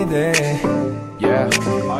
돼. Yeah.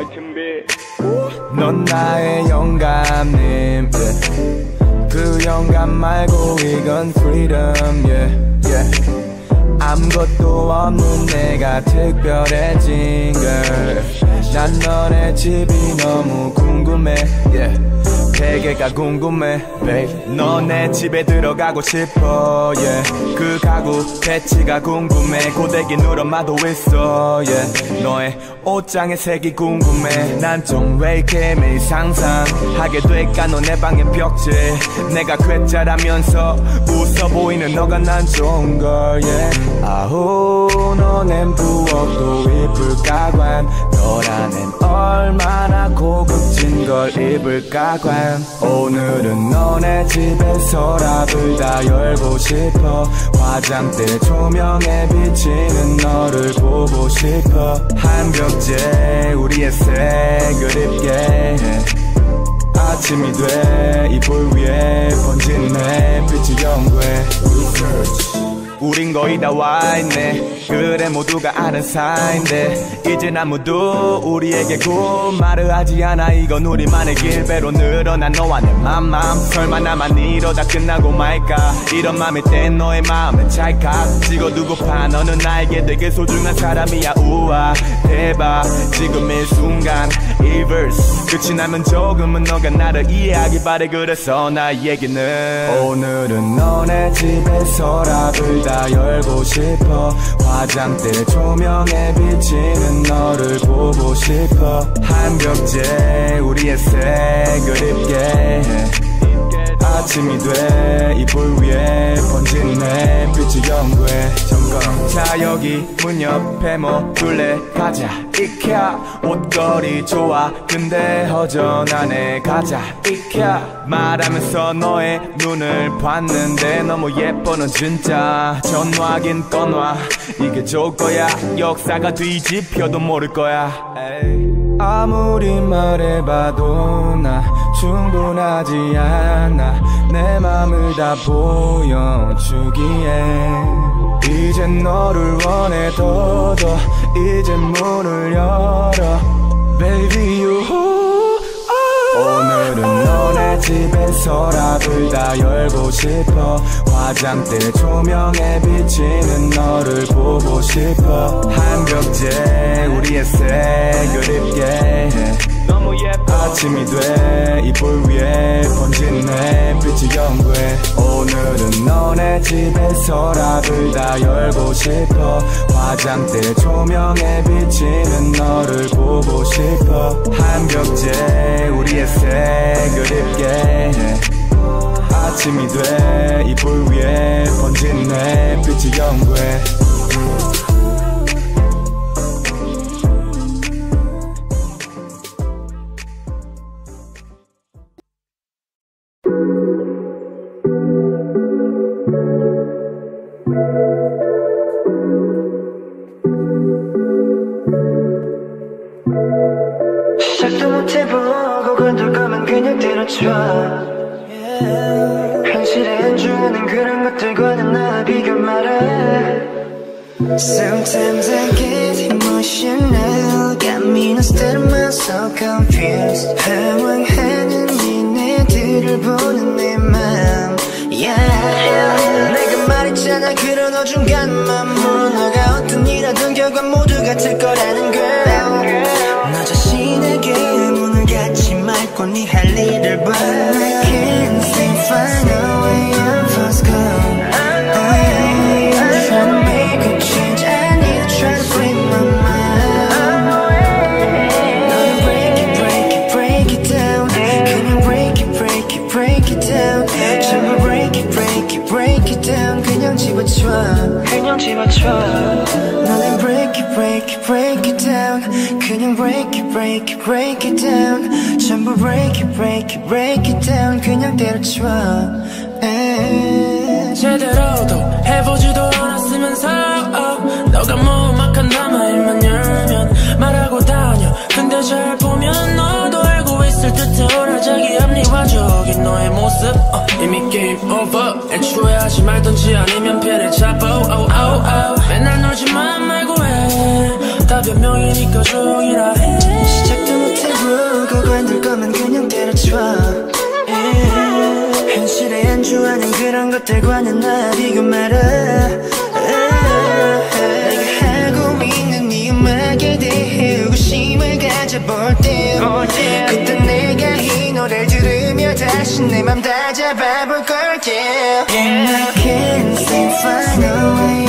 넌 나의 영감님, yeah. 그 영감 말고 이건 freedom, yeah, yeah. 아무것도 없는 내가 특별해진 걸. 난 너네 집이 너무 궁금해, yeah. 베개가 궁금해, babe. 너네 집에 들어가고 싶어, yeah. 그 가구 배치가 궁금해. 고데기 누런 마도 있어, yeah. 너의 옷장의 색이 궁금해. 난 좀 왜 이렇게 매일 상상하게 될까. 너네 방의 벽지 내가 괴짜라면서 웃어 보이는 너가 난 좋은걸, yeah. 아우 너넨 부엌도 이쁠까 관. 너라는 얼마나 고급진 걸 입을까 관. 오늘은 너네 집에서 랍을 다 열고 싶어. 화장대 조명에 비치는 너를 보고 싶어. 한 벽제 우리의 색을 입게. 아침이 돼 이불 위에 번지는 햇빛이 연구해. 우린 거의 다 와있네. 그래 모두가 아는 사이인데 이젠 아무도 우리에게 말을 하지 않아. 이건 우리만의 길배로 늘어난 너와 내 맘맘. 설마 나만 이러다 끝나고 말까. 이런 맘일 땐 너의 마음은 찰칵 찍어두고파. 너는 나에게 되게 소중한 사람이야. 우와 대박. 지금 이 순간 이 verse 끝이 나면 조금은 너가 나를 이해하길 바래. 그래서 나의 얘기는 오늘은 너네 집에서 랍을 다 열고 싶어. 화장대 조명에 비치는 너를 보고 싶어. 한 벽제 우리의 색을 입게. 아침이 돼 이불 위에 번지는 햇빛이 연구해. 점검. 자 여기 문 옆에 뭐 둘래 가자. 이케아 옷걸이 좋아 근데 허전하네. 가자 이케아. 말하면서 너의 눈을 봤는데 너무 예뻐 넌 진짜. 전화긴 꺼놔 이게 좋을 거야. 역사가 뒤집혀도 모를 거야. 에이. 아무리 말해봐도 나 충분하지 않아. 내 맘을 다 보여주기에. 이젠 너를 원해 더 이제 문을 열어 Baby you. 오늘은 너네 집에서 랍을 다 열고 싶어. 화장대 조명에 비치는 너를 보고 싶어. 한 벽제 우리의 색을 입게. 너무 예뻐. 아침이 돼 이불 위에 번지는 햇빛이 연구해. 오늘은 너네 집에서 랍을 다 열고 싶어. 화장대 조명에 비치는 너를 보고 싶어. 한 벽제 우리의 색을 입게. 아침이 돼 이불 위에 번지는 햇빛이 연구해. 시작도 못해보고 건들 거면 그냥 때려쳐. 현실에 안주하는 그런 것들과는 나 비교 말해. Sometimes I get emotional. Got me in a state of mind so confused. 방황하는 니네들을 보는 내 맘, yeah. 내가 말했잖아 그런 어중간한 문. 너가 어떤 일하든 결과 모두 같을 거라는 걸. 너 자신에게 문을 닫지 말고 네 할 일을 봐. I can't seem to find a way out of school. I'm trying to make a change. I need to try to free my mind. 너는 break it, break it, break it down. 그냥 break it, break it, break it down. 전부 break it, break it, break it down. 그냥 집어쳐, 그냥 집어쳐. 너는 break it, break it, break it down. 그냥 break it, break it, break it down. 전부 break it, break it, break it down. 그냥 때려쳐. 제대로도 해보지도 않았으면서 너가 무막한 담화일만 열면 말하고 다녀. 근데 잘 보면 너도 알고 있을 듯해. 자기 합리화적인 너의 모습 이미 게임 오버. 애초에 하지 말던지 아니면 피를 잡아. 맨날 놀지만 말고 해. 답이 변명이니까 조용히라 해. 시작도 못해보고 관둘 거면 그냥 때려쳐. 현실에 안주하는 그런 것들과는 나 비교 마라. 내가 하고 있는 이 음악에 대해 의구심을 가져볼 때 그때 내가 이 노래를 들으며 다시 내 맘 다 잡아볼 걸게. And I can't say final way